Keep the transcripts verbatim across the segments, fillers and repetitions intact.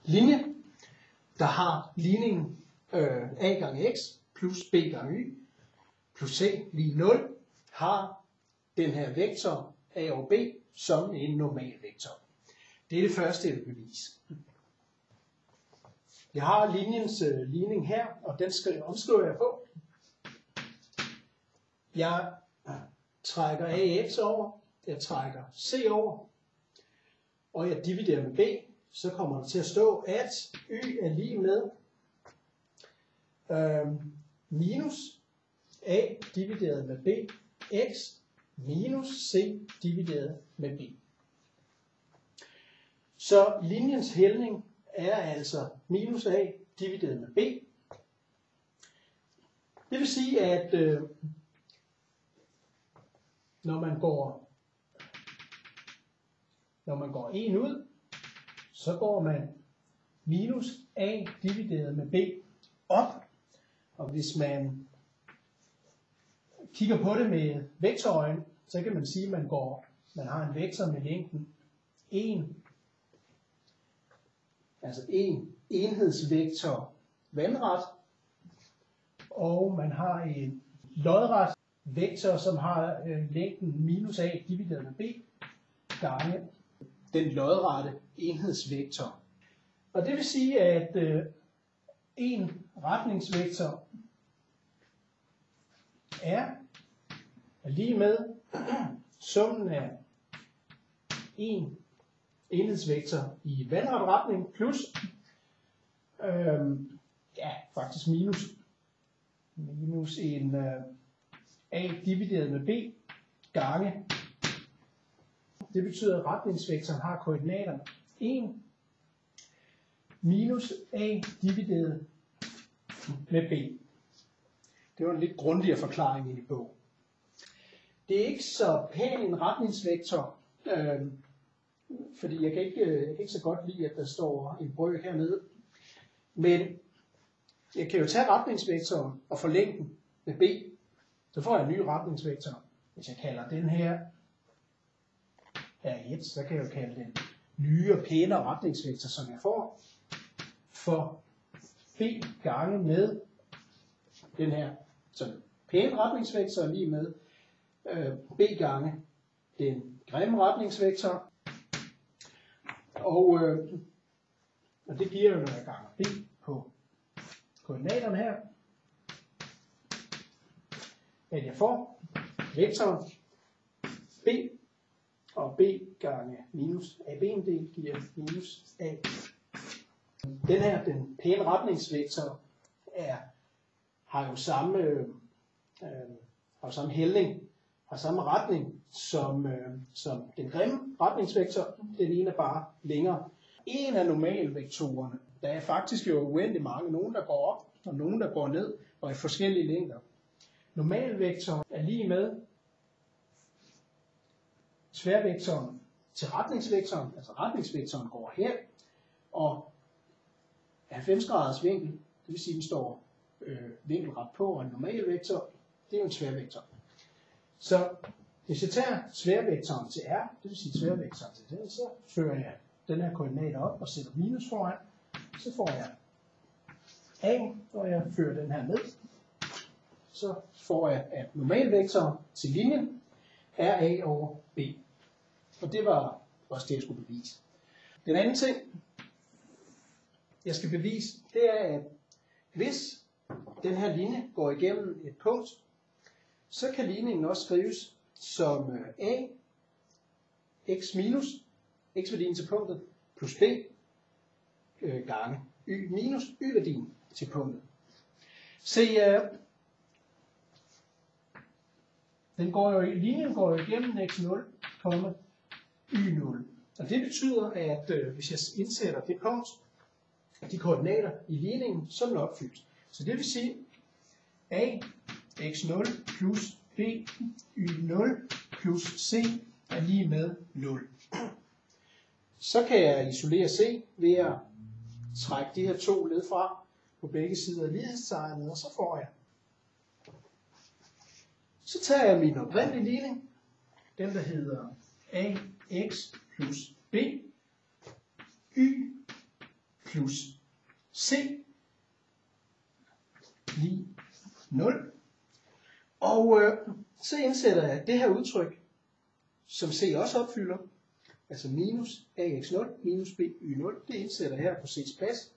linje, der har ligningen øh, a gange x plus b gange y plus c lige nul, har den her vektor a over b som en normal vektor. Det er det første, jeg vil bevise. Jeg har linjens øh, ligning her, og den skal omskriver jeg på. Jeg trækker ax over, jeg trækker c over, og jeg dividerer med b, så kommer der til at stå, at y er lige med øh, minus a divideret med b, x minus c divideret med b. Så linjens hældning er altså minus a divideret med b. Det vil sige, at øh, når man går når man går en ud, så går man minus a divideret med b op. Og hvis man kigger på det med vektorøjne, så kan man sige, at man går, man har en vektor med længden en, altså en enhedsvektor vandret, og man har en lodret vektor, som har øh, længden minus a divideret med b gange den lodrette enhedsvektor. Og det vil sige, at øh, en retningsvektor er lige med summen af en enhedsvektor i vandret retning plus øh, ja, faktisk minus minus en øh, a divideret med b gange. Det betyder, at retningsvektoren har koordinaterne en minus a divideret med b. Det var en lidt grundigere forklaring i bogen. Det er ikke så pæn en retningsvektor, øh, fordi jeg kan, ikke, jeg kan ikke så godt lide, at der står en brøk hernede. Men jeg kan jo tage retningsvektoren og forlænge den med b. Så får jeg en ny retningsvektor. Hvis jeg kalder den her R et, så kan jeg jo kalde den nye og pænere retningsvektor, som jeg får for b gange med den her. Så pæn retningsvektor er lige med øh, b gange den grimme retningsvektor. Og, øh, og det giver jo, når jeg ganger b på koordinaterne her, at jeg får vektoren b, og b gange minus a b-del giver minus a. Den her, den pæne retningsvektor, er, har jo samme, øh, har jo samme hældning, har samme retning som, øh, som den grimme retningsvektor. Den ene er bare længere. En af normalvektorerne, der er faktisk jo uendelig mange, nogen der går op og nogen der går ned og i forskellige længder. Normalvektoren er lige med tværvektoren til retningsvektoren, altså retningsvektoren går her, og halvfems graders vinkel, det vil sige, at den står øh, vinkelret på, og en normalvektor, det er jo en tværvektor. Så hvis jeg tager tværvektoren til r, det vil sige tværvektoren til den, så fører jeg den her koordinat op og sætter minus foran, så får jeg a, og jeg fører den her ned, så får jeg, at normalvektoren til linjen er a over b. Og det var også det, jeg skulle bevise. Den anden ting, jeg skal bevise, det er, at hvis den her linje går igennem et punkt, så kan ligningen også skrives som a, x minus, x-værdien til punktet, plus b gange y minus y-værdien til punktet. Se, uh, den går jo, linjen går jo igennem x nul, y nul. Og det betyder, at øh, hvis jeg indsætter det punkt, de koordinater i ligningen, så er den opfyldt. Så det vil sige, a x nul plus b y nul plus c er lige med nul. Så kan jeg isolere c ved at trække de her to led fra på begge sider af lighedstegnet, og så får jeg. Så tager jeg min oprindelige ligning, den der hedder ax plus b, y plus C lige nul. Og øh, så indsætter jeg det her udtryk, som C også opfylder, altså minus A x nul minus B y nul, det indsætter jeg her på C's plads.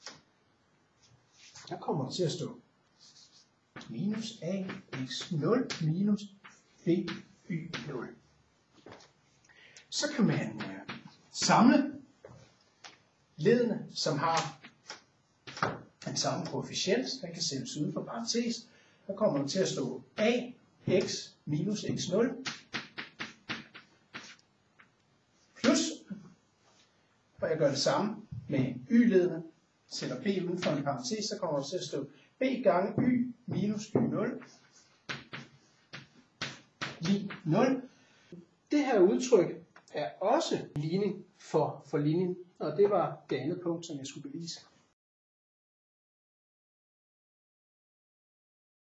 Der kommer det til at stå minus A x nul minus B y nul. Så kan man øh, samle leddene, som har den samme koefficient, den kan sættes uden for parentes. Der kommer der til at stå A x minus x nul plus, og jeg gør det samme med y-leddene, sætter b uden for en parentes, så kommer der til at stå b gange y minus y nul lige nul. Det her udtryk er også ligning for, for linjen, og det var det andet punkt, som jeg skulle bevise.